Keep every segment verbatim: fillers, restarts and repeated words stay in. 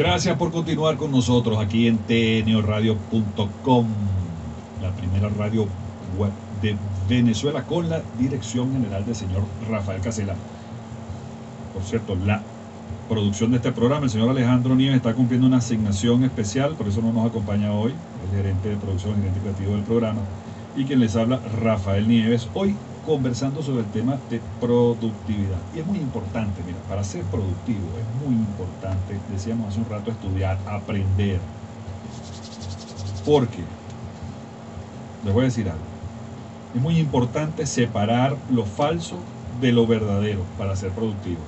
Gracias por continuar con nosotros aquí en t n o radio punto com, la primera radio web de Venezuela, con la dirección general del señor Rafael Casela. Por cierto, la producción de este programa, el señor Alejandro Nieves está cumpliendo una asignación especial, por eso no nos acompaña hoy, el gerente de producción, el gerente creativo del programa, y quien les habla, Rafael Nieves, hoy conversando sobre el tema de productividad. Y es muy importante, mira, para ser productivo es muy importante, decíamos hace un rato, estudiar, aprender. Porque, les voy a decir algo, es muy importante separar lo falso de lo verdadero para ser productivos.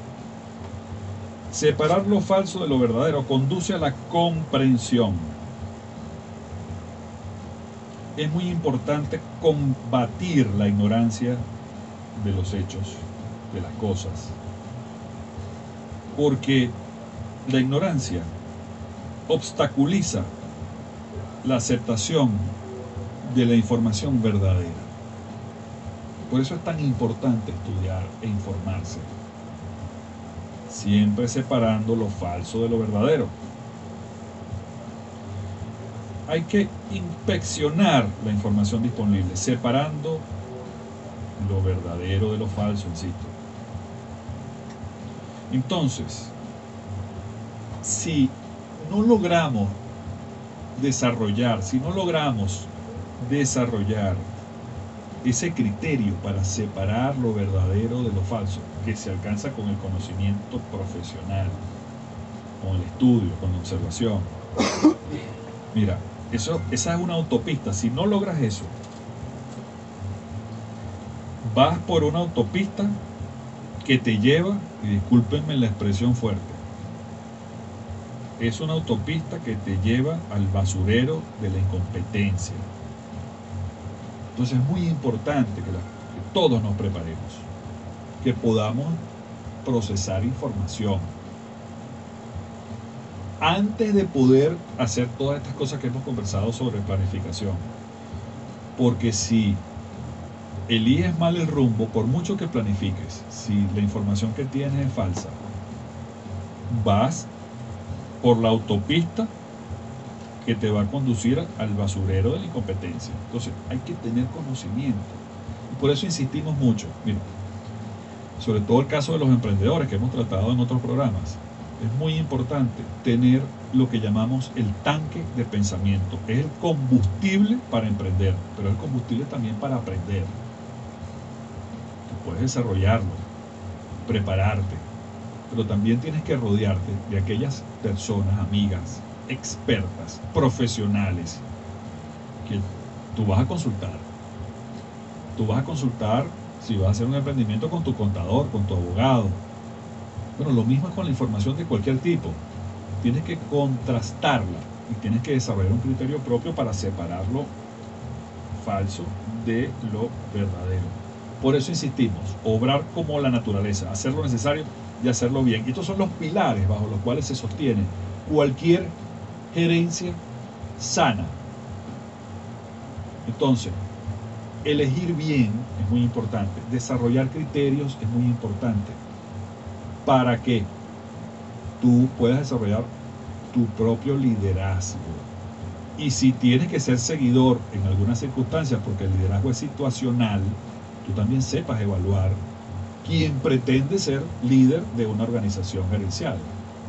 Separar lo falso de lo verdadero conduce a la comprensión. Es muy importante combatir la ignorancia de los hechos, de las cosas, porque la ignorancia obstaculiza la aceptación de la información verdadera. Por eso es tan importante estudiar e informarse, siempre separando lo falso de lo verdadero. Hay que inspeccionar la información disponible, separando lo verdadero de lo falso, insisto. Entonces, si no logramos desarrollar, si no logramos desarrollar ese criterio para separar lo verdadero de lo falso, que se alcanza con el conocimiento profesional, con el estudio, con la observación. Mira, eso, esa es una autopista. Si no logras eso, vas por una autopista que te lleva, y discúlpenme la expresión fuerte, es una autopista que te lleva al basurero de la incompetencia. Entonces es muy importante que, la, que todos nos preparemos, que podamos procesar información antes de poder hacer todas estas cosas que hemos conversado sobre planificación. Porque si eliges mal el rumbo, por mucho que planifiques, si la información que tienes es falsa, vas por la autopista que te va a conducir al basurero de la incompetencia. Entonces hay que tener conocimiento. Y por eso insistimos mucho. Mira, sobre todo el caso de los emprendedores que hemos tratado en otros programas. Es muy importante tener lo que llamamos el tanque de pensamiento. Es el combustible para emprender, pero es el combustible también para aprender. Tú puedes desarrollarlo, prepararte, pero también tienes que rodearte de aquellas personas, amigas, expertas, profesionales, que tú vas a consultar. Tú vas a consultar si vas a hacer un emprendimiento con tu contador, con tu abogado. Bueno, lo mismo es con la información de cualquier tipo. Tienes que contrastarla y tienes que desarrollar un criterio propio para separar lo falso de lo verdadero. Por eso insistimos, obrar como la naturaleza, hacer lo necesario y hacerlo bien. Y estos son los pilares bajo los cuales se sostiene cualquier gerencia sana. Entonces, elegir bien es muy importante, desarrollar criterios es muy importante, para que tú puedas desarrollar tu propio liderazgo. Y si tienes que ser seguidor en algunas circunstancias, porque el liderazgo es situacional, tú también sepas evaluar quién pretende ser líder de una organización gerencial.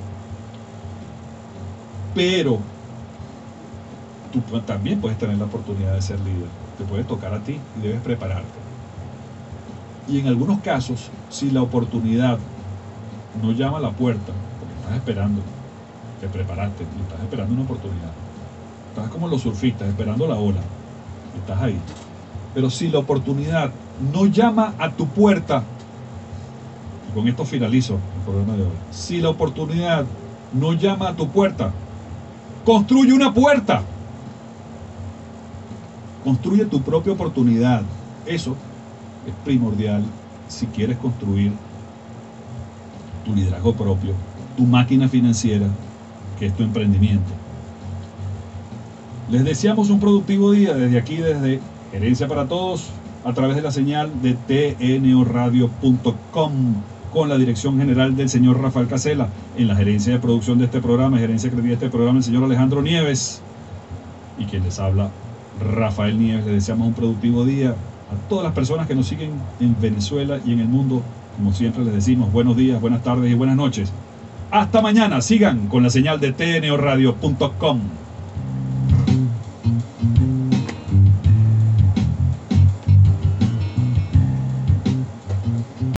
Pero tú también puedes tener la oportunidad de ser líder, te puede tocar a ti y debes prepararte. Y en algunos casos, si la oportunidad no llama a la puerta, porque estás esperando, te preparaste y estás esperando una oportunidad. Estás como los surfistas, esperando la ola. Estás ahí. Pero si la oportunidad no llama a tu puerta, y con esto finalizo el programa de hoy, si la oportunidad no llama a tu puerta, construye una puerta. Construye tu propia oportunidad. Eso es primordial si quieres construir tu liderazgo propio, tu máquina financiera, que es tu emprendimiento. Les deseamos un productivo día desde aquí, desde Gerencia para Todos, a través de la señal de t n o radio punto com. con la dirección general del señor Rafael Casela, en la gerencia de producción de este programa, gerencia creativa de este programa, el señor Alejandro Nieves, y quien les habla, Rafael Nieves. Les deseamos un productivo día a todas las personas que nos siguen en Venezuela y en el mundo. Como siempre les decimos, buenos días, buenas tardes y buenas noches. Hasta mañana. Sigan con la señal de T N O radio punto com.